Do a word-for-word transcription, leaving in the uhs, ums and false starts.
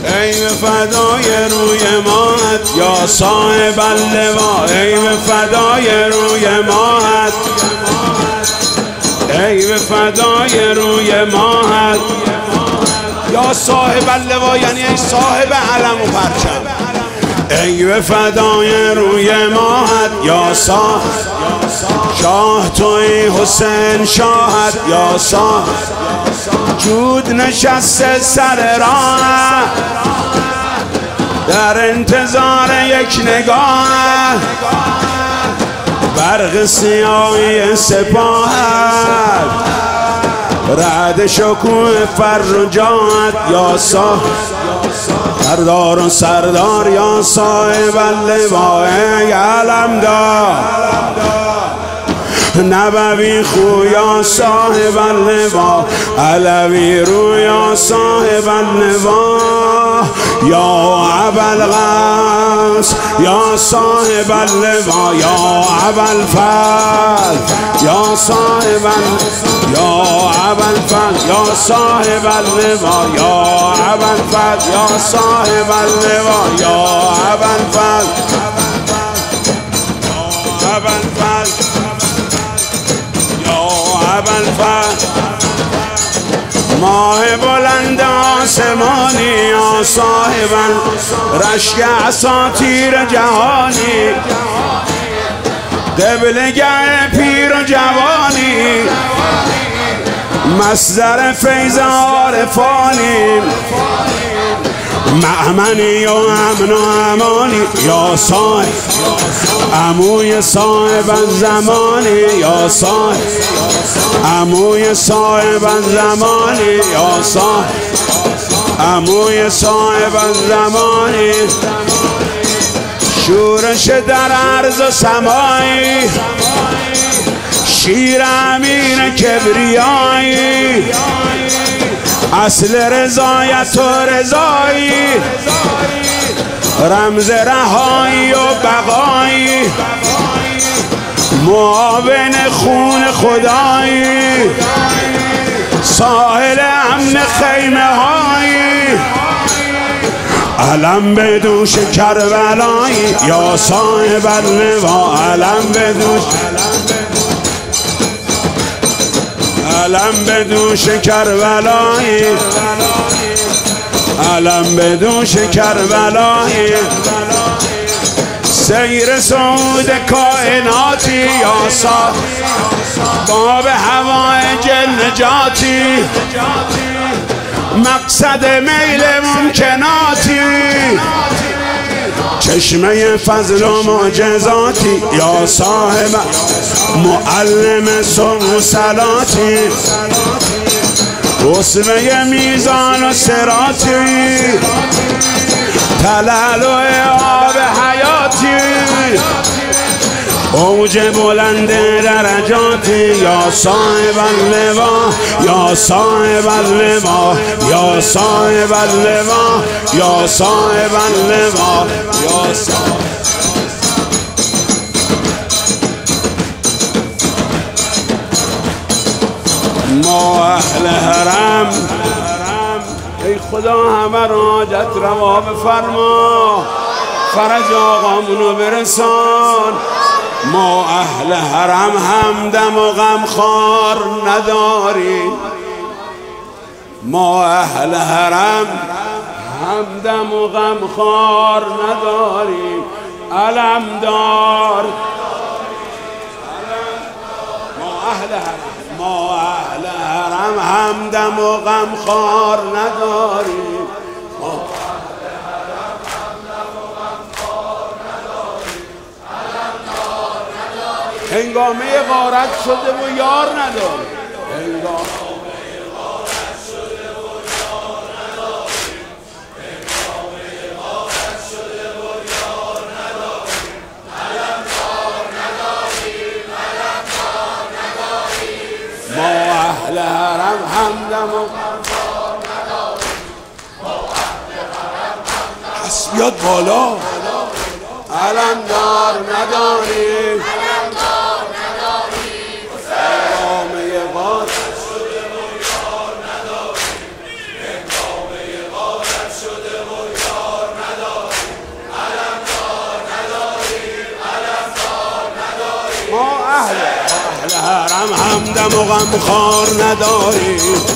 ای به فدای روی ماهت یا صاحب اللوا، ای به فدای روی ماهت، ای به فدای روی ماهت یا صاحب اللوا، یعنی ای صاحب علم و پرچم. ای به فدای روی ماهت یا صاحب شاه توی حسین شاهت یا صاحب جود نشسته سر راه در انتظار یک نگاه برق سیاهی سپاهت رعد شکوه فرجات یا صاحب سردار و سردار یا صاحب اللوا، ای علمدار نبوی خو یا صاحب اللوا، علوی رو یا صاحب اللوا، یا ابوالقاس یا صاحب اللوا، یا ابوالفضل یا صاحب یا ابوالفضل یا صاحب اللوا، یا ابوالفضل یا صاحب اللوا، یا ابوالفضل یا ابوالفضل ماه بلند آسمانی یا صاحبا رشک اساطیر جهانی، قبلگه پیر و جوانی، مصدر فیض عارفانی، مأمنی و امن و امانی یا صاحب عموی صاحب زمانی، یا صاحب عموی صاحب زمانی، یا صاحب عموی صاحب زمانی، شورش در عرض و سمایی، شیر امین کبریایی، اصل رضایت و رضایی، رمز رهایی و بقایی، معاون خون خدایی، ساحل امن خیمه هایی، علم به دوش کربلایی یا صاحب اللوا، علم به دوش علم به دوش کربلایی، علم به دوش کربلایی، سیر سعود کائناتی یا صاحب باب هوای نجاتی، مقصد میل ممکناتی، چشمه فضل و معجزاتی یا صاحب معلم صبح و صلاتی، اسوه میزان و صراطی، تلالو آب حیاتی، اوج بلند درجاتی یا صاحب اللوا، یا صاحب اللوا، یا صاحب اللوا، یا صاحب اللوا، یا صاحب ما اهل حرم، ای خدا همه را حاجت روا بفرما، فرج آقامونو برسان. ما اهل حرم همدم و غمخوار نداریم، ما اهل حرم همدم و غمخوار نداریم، علمدار ما اهل حرم، ما اهل حرم همدم و غمخوار نداریم، هنگامه غارت شده و یار نداریم، هنگامه غارت شده و یار نداریم، هنگامه غارت شده و یار نداریم، علمدار نداریم، علمدار نداریم، ما اهل حرم همدم و غمخوار نداریم، ما اهل حرم همدم حس بیاد بالا، علمدار نداریم، شده و یار نداریم، هنگامه غارت شده و هم همدم و غم خار نداریم.